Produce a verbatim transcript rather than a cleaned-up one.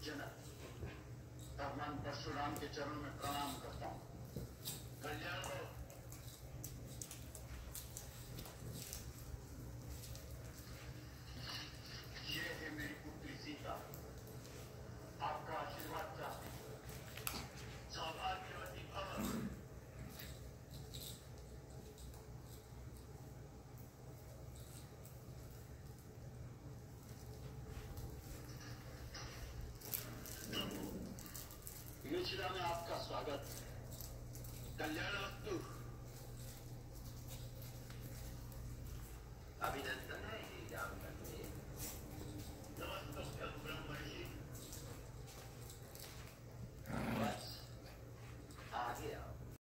जनक भगवान परशुराम के चरणों में प्रणाम करता हूँ। कल्याण हो। ये है मेरी पुत्री सीता, आपका आशीर्वाद चाहती हूँ। सौभाग्यवती भव। मिथिला में आपका स्वागत। कल्याणास्तु। अभिनंदन।